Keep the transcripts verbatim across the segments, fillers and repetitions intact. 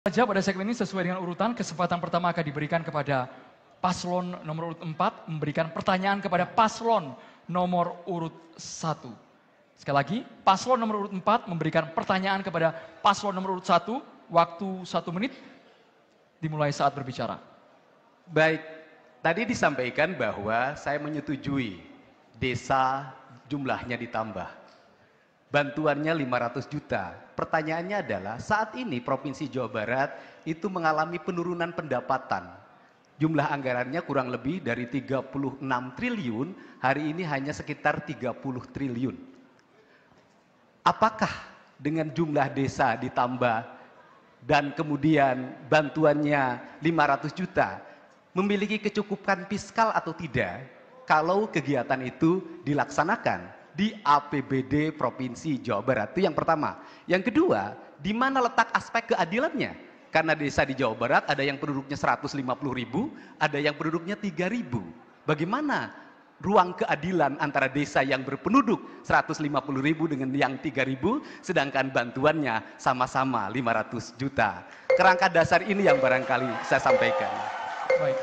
Saja pada segmen ini sesuai dengan urutan, kesempatan pertama akan diberikan kepada paslon nomor urut empat, memberikan pertanyaan kepada paslon nomor urut satu. Sekali lagi, paslon nomor urut empat memberikan pertanyaan kepada paslon nomor urut satu, waktu satu menit, dimulai saat berbicara. Baik, tadi disampaikan bahwa saya menyetujui desa jumlahnya ditambah. Bantuannya lima ratus juta. Pertanyaannya adalah saat ini Provinsi Jawa Barat itu mengalami penurunan pendapatan. Jumlah anggarannya kurang lebih dari tiga puluh enam triliun, hari ini hanya sekitar tiga puluh triliun. Apakah dengan jumlah desa ditambah dan kemudian bantuannya lima ratus juta memiliki kecukupan fiskal atau tidak kalau kegiatan itu dilaksanakan di A P B D Provinsi Jawa Barat? Itu yang pertama. Yang kedua, di mana letak aspek keadilannya? Karena desa di Jawa Barat ada yang penduduknya seratus lima puluh ribu, ada yang penduduknya tiga ribu. Bagaimana ruang keadilan antara desa yang berpenduduk seratus lima puluh ribu dengan yang tiga ribu, sedangkan bantuannya sama-sama lima ratus juta. Kerangka dasar ini yang barangkali saya sampaikan. Baik.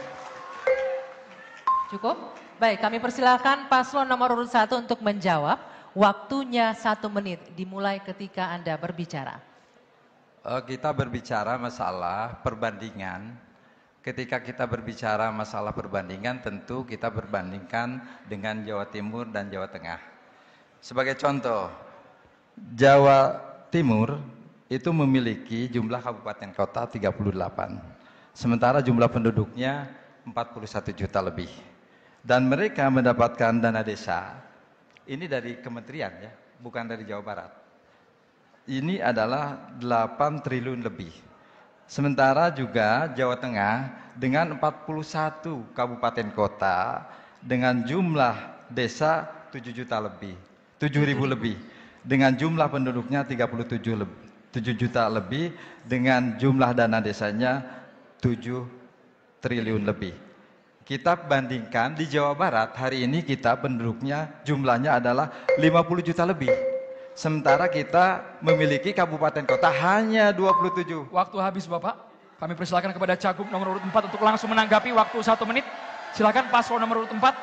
Cukup? Baik, kami persilakan paslon nomor urut satu untuk menjawab. Waktunya satu menit, dimulai ketika Anda berbicara. Kita berbicara masalah perbandingan. Ketika kita berbicara masalah perbandingan, tentu kita berbandingkan dengan Jawa Timur dan Jawa Tengah. Sebagai contoh, Jawa Timur itu memiliki jumlah kabupaten kota tiga puluh delapan. Sementara jumlah penduduknya empat puluh satu juta lebih. Dan mereka mendapatkan dana desa, ini dari kementerian ya, bukan dari Jawa Barat. Ini adalah delapan triliun lebih. Sementara juga Jawa Tengah dengan empat puluh satu kabupaten kota, dengan jumlah desa tujuh juta lebih, tujuh ribu lebih. Dengan jumlah penduduknya tiga puluh tujuh juta lebih, dengan jumlah dana desanya tujuh triliun lebih. Kita bandingkan di Jawa Barat hari ini kita penduduknya jumlahnya adalah lima puluh juta lebih. Sementara kita memiliki kabupaten kota hanya dua puluh tujuh. Waktu habis Bapak. Kami persilakan kepada Cagup nomor urut empat untuk langsung menanggapi waktu satu menit. Silakan paslon nomor urut empat.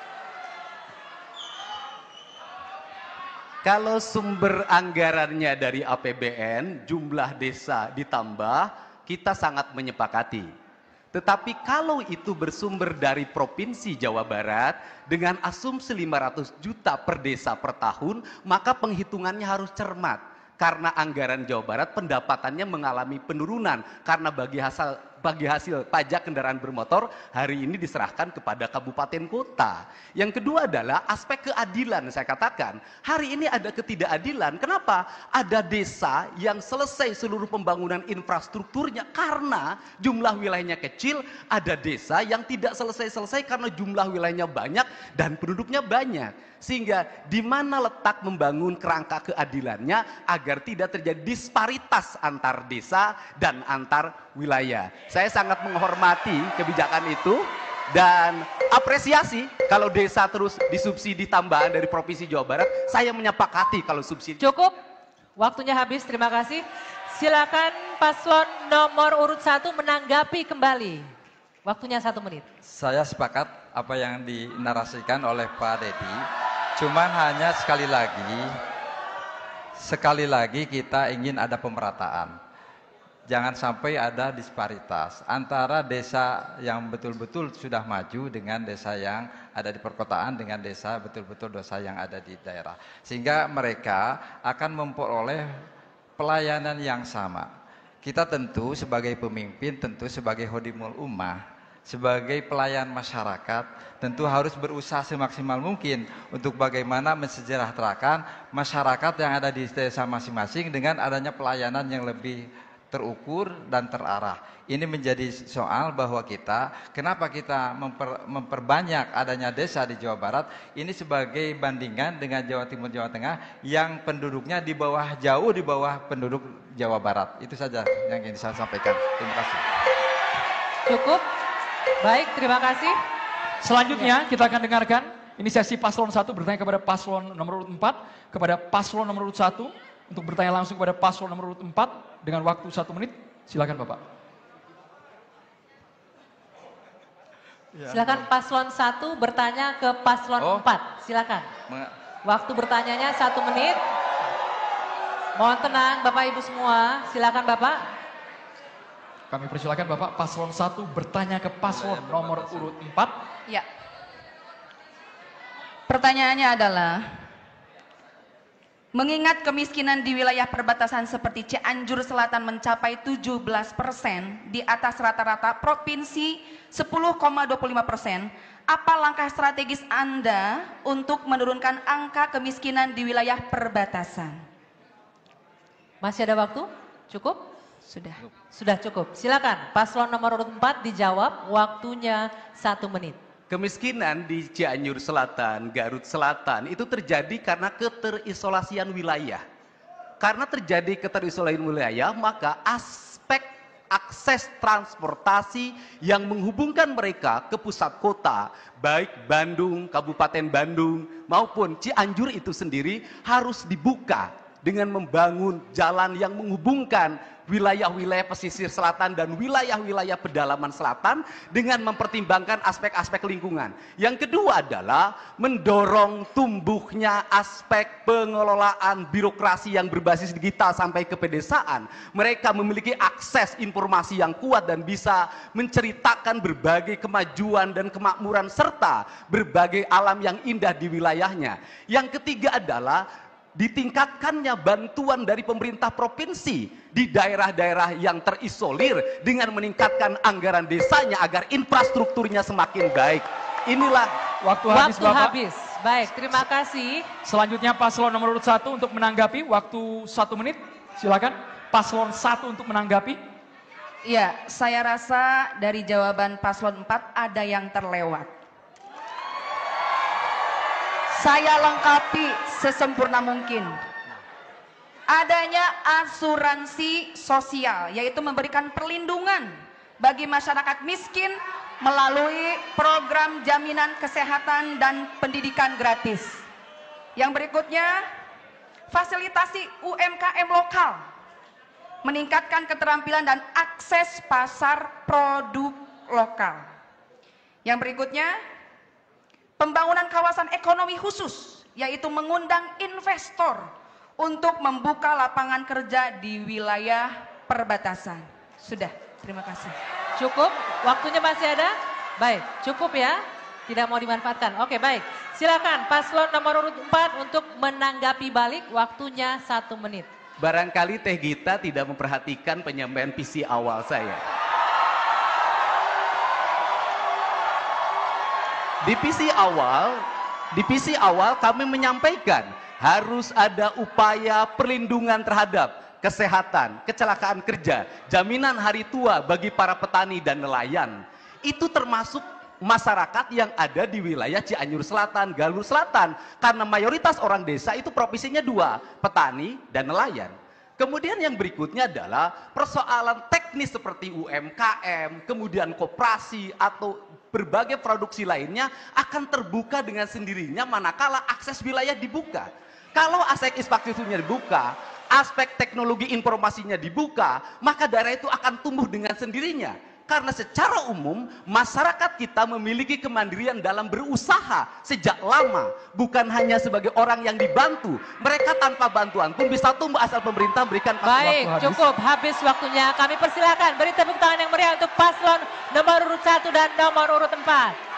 Kalau sumber anggarannya dari A P B N, jumlah desa ditambah, kita sangat menyepakati. Tetapi kalau itu bersumber dari Provinsi Jawa Barat dengan asumsi lima ratus juta per desa per tahun, maka penghitungannya harus cermat. Karena anggaran Jawa Barat pendapatannya mengalami penurunan karena bagi hasil bagi hasil pajak kendaraan bermotor hari ini diserahkan kepada kabupaten kota. Yang kedua adalah aspek keadilan. Saya katakan hari ini ada ketidakadilan. Kenapa? Ada desa yang selesai seluruh pembangunan infrastrukturnya karena jumlah wilayahnya kecil, ada desa yang tidak selesai-selesai karena jumlah wilayahnya banyak dan penduduknya banyak. Sehingga di mana letak membangun kerangka keadilannya agar tidak terjadi disparitas antar desa dan antar wilayah. Saya sangat menghormati kebijakan itu dan apresiasi kalau desa terus disubsidi tambahan dari Provinsi Jawa Barat. Saya menyepakati kalau subsidi. Cukup, waktunya habis, terima kasih. Silakan paslon nomor urut satu menanggapi kembali. Waktunya satu menit. Saya sepakat apa yang dinarasikan oleh Pak Dedi. Cuman hanya sekali lagi, sekali lagi kita ingin ada pemerataan. Jangan sampai ada disparitas antara desa yang betul-betul sudah maju dengan desa yang ada di perkotaan dengan desa betul-betul desa yang ada di daerah. Sehingga mereka akan memperoleh pelayanan yang sama. Kita tentu sebagai pemimpin, tentu sebagai Khodimul Ummah, sebagai pelayan masyarakat, tentu harus berusaha semaksimal mungkin untuk bagaimana mensejahterakan masyarakat yang ada di desa masing-masing dengan adanya pelayanan yang lebih terukur dan terarah. Ini menjadi soal bahwa kita, kenapa kita memper, memperbanyak adanya desa di Jawa Barat, ini sebagai bandingan dengan Jawa Timur, Jawa Tengah yang penduduknya di bawah, jauh di bawah penduduk Jawa Barat. Itu saja yang ingin saya sampaikan. Terima kasih. Cukup. Baik, terima kasih. Selanjutnya kita akan dengarkan ini sesi paslon satu bertanya kepada paslon nomor urut empat, kepada paslon nomor urut satu untuk bertanya langsung kepada paslon nomor urut empat dengan waktu satu menit. Silakan Bapak. Silakan paslon satu bertanya ke paslon Oh. empat. Silakan. Meng- Waktu bertanyanya satu menit. Mohon tenang Bapak Ibu semua. Silakan Bapak. Kami persilakan Bapak paslon satu bertanya ke paslon nomor urut empat. Ya. Pertanyaannya adalah, mengingat kemiskinan di wilayah perbatasan seperti Cianjur Selatan mencapai tujuh belas persen di atas rata-rata provinsi sepuluh koma dua puluh lima persen, apa langkah strategis Anda untuk menurunkan angka kemiskinan di wilayah perbatasan? Masih ada waktu? Cukup? Sudah. Sudah cukup. Silakan paslon nomor urut empat dijawab. Waktunya satu menit. Kemiskinan di Cianjur Selatan, Garut Selatan itu terjadi karena keterisolasian wilayah. Karena terjadi keterisolasian wilayah, maka aspek akses transportasi yang menghubungkan mereka ke pusat kota, baik Bandung, Kabupaten Bandung maupun Cianjur itu sendiri harus dibuka dengan membangun jalan yang menghubungkan wilayah-wilayah pesisir selatan dan wilayah-wilayah pedalaman selatan dengan mempertimbangkan aspek-aspek lingkungan. Yang kedua adalah mendorong tumbuhnya aspek pengelolaan birokrasi yang berbasis digital sampai ke pedesaan. Mereka memiliki akses informasi yang kuat dan bisa menceritakan berbagai kemajuan dan kemakmuran serta berbagai alam yang indah di wilayahnya. Yang ketiga adalah ditingkatkannya bantuan dari pemerintah provinsi di daerah-daerah yang terisolir dengan meningkatkan anggaran desanya agar infrastrukturnya semakin baik. Inilah Waktu habis Waktu Bapak. habis. Baik, terima kasih. Selanjutnya paslon nomor urut satu untuk menanggapi. Waktu satu menit. Silakan. Paslon satu untuk menanggapi. Ya, saya rasa dari jawaban paslon empat ada yang terlewat. Saya lengkapi sesempurna mungkin. Adanya asuransi sosial, yaitu memberikan perlindungan bagi masyarakat miskin melalui program jaminan kesehatan dan pendidikan gratis. Yang berikutnya, fasilitasi U M K M lokal, meningkatkan keterampilan dan akses pasar produk lokal. Yang berikutnya, pembangunan kawasan ekonomi khusus, yaitu mengundang investor untuk membuka lapangan kerja di wilayah perbatasan. Sudah, terima kasih. Cukup? Waktunya masih ada? Baik, cukup ya. Tidak mau dimanfaatkan. Oke, baik. Silakan paslon nomor urut empat untuk menanggapi balik. Waktunya satu menit. barangkali Teh Gita tidak memperhatikan penyampaian visi awal saya. Di visi awal, di visi awal kami menyampaikan harus ada upaya perlindungan terhadap kesehatan, kecelakaan kerja, jaminan hari tua bagi para petani dan nelayan. Itu termasuk masyarakat yang ada di wilayah Cianjur Selatan, Garut Selatan. Karena mayoritas orang desa itu provinsinya dua, petani dan nelayan. Kemudian yang berikutnya adalah persoalan teknis seperti U M K M, kemudian koperasi atau berbagai produksi lainnya akan terbuka dengan sendirinya manakala akses wilayah dibuka. Kalau aspek infrastrukturnya dibuka, aspek teknologi informasinya dibuka, maka daerah itu akan tumbuh dengan sendirinya. Karena secara umum masyarakat kita memiliki kemandirian dalam berusaha sejak lama, bukan hanya sebagai orang yang dibantu. Mereka tanpa bantuan pun bisa tumbuh asal pemerintah berikan. Baik, habis. cukup habis waktunya. Kami persilakan beri tepuk tangan yang meriah untuk paslon nomor urut satu dan nomor urut empat.